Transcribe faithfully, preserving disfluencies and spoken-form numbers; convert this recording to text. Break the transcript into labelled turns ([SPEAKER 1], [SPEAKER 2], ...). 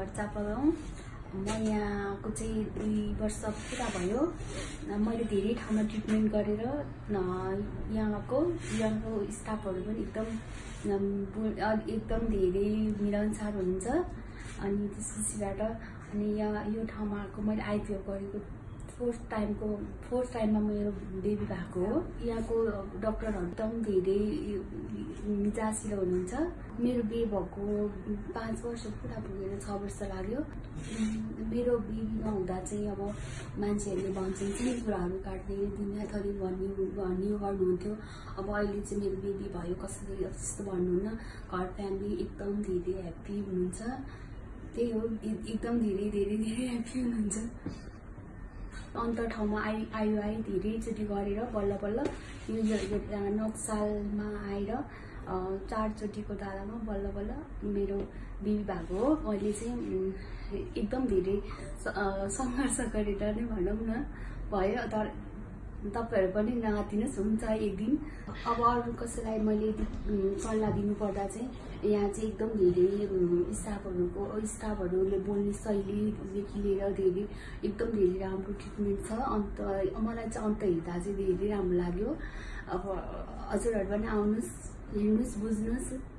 [SPEAKER 1] घर चापागाउँ। म यहाँको चाहिँ दुई वर्ष पुरा भयो। मैले धेरै ठाउँमा ट्रिटमेन्ट गरेर यहाँको यहाँको स्टाफहरू पनि एकदम एकदम धेरै मिलनसार हुनुहुन्छ। अनि त्यसपछिबाट अनि यहाँ यो ठाउँमा मैले आइभीएफ गरेको फोर्थ टाइमको फोर्थ टाइममा मेरो बेबी भएको हो। यहाँको डक्टरहरू एकदम धेरै मिजासिलो हुनुहुन्छ। मेरो बेबी भएको पाँच वर्ष पुरा पुगेर छ वर्ष लाग्यो। मेरो बेबी नहुँदा चाहिँ अब मान्छेहरूले भन्छन् चाहिँ कुराहरू काट्ने दुनियाँ थरी भन्ने भन्ने गर्नुहुन्थ्यो। अब अहिले चाहिँ मेरो बेबी भयो कसरी त्यस्तो भन्नुहुन्न। घर फ्यामिली एकदम धेरै ह्याप्पी हुनुहुन्छ। त्यही हो, एकदम धेरै धेरै धेरै ह्याप्पी हुनुहुन्छ। अन्त ठाउँमा आइ आयो आइ धेरैचोटि गरेर बल्ल बल्ल यो नक्सालमा आएर चारचोटिको दादामा बल्ल बल्ल मेरो बेबी भएको हो। मैले चाहिँ एकदम धेरै सङ्घर्ष गरेर नै भनौँ न भयो। तर तपाईहरु पनि नआतिनुहोस्, हुन्छ एक दिन। अब अरू कसैलाई मैले सल्लाह दिनुपर्दा चाहिँ यहाँ चाहिँ एकदम धेरै स्टाफहरूको स्टाफहरूले बोल्ने शैलीदेखि लिएर धेरै एकदम धेरै राम्रो ट्रिटमेन्ट छ। अन्त मलाई चाहिँ अन्त हेर्दा चाहिँ धेरै राम्रो लाग्यो। अब हजुरहरू पनि आउनुहोस्, हेर्नुहोस्, बुझ्नुहोस्।